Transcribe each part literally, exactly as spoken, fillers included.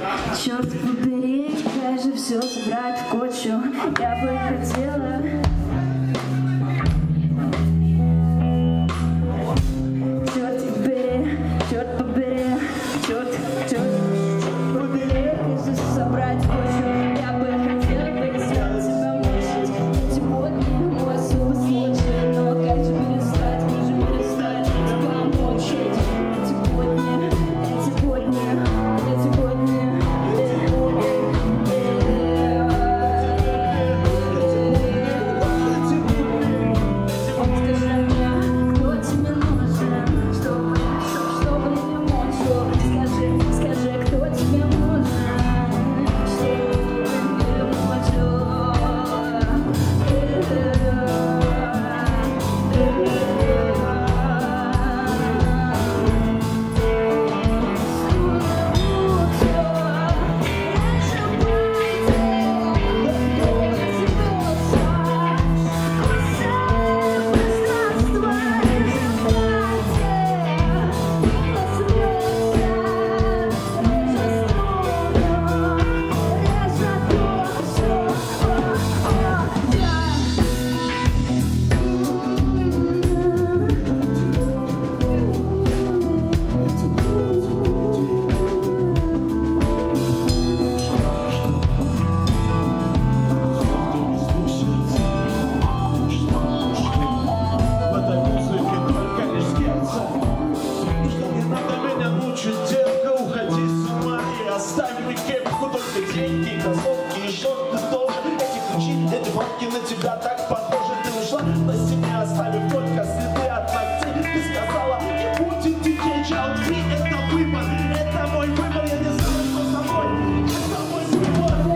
Черт побери, как же все собрать в кучу. Я бы хотела. Черт побери, черт побери, черт, черт побери, как же собрать в кучу. Я бы хотела перестать себя мучить. Сегодня мой особый случай, но как же перестать, как же перестать тебя мучить. Сегодня, сегодня, сегодня. На тебя так похоже, ты ушла на себя, оставив только следы от ногтей. Ты сказала, не будет детей, child free, это выбор, это мой выбор, я не знаю, что со мной, это мой выбор.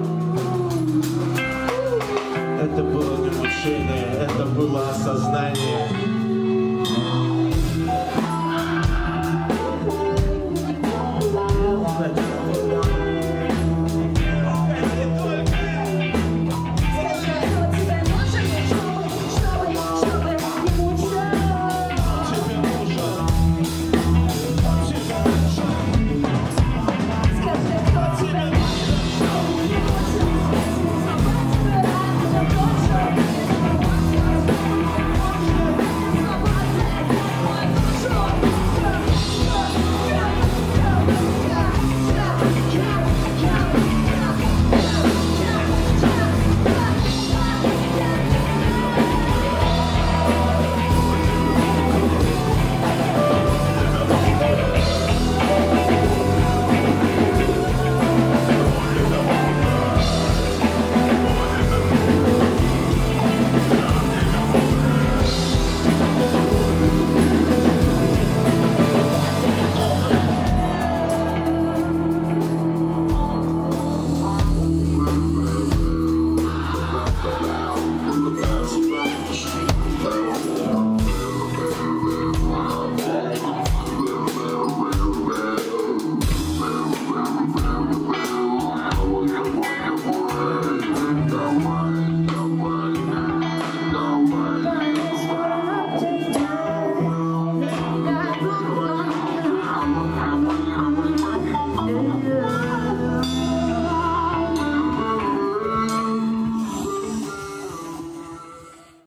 Это было не мучение, это было осознание.